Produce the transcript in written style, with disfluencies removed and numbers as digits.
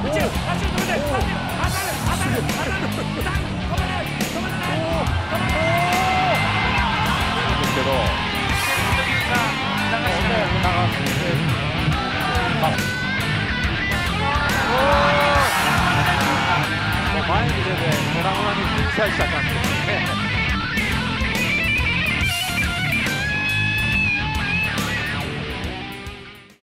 前に出て、ドラゴンに打ち返した感じですね。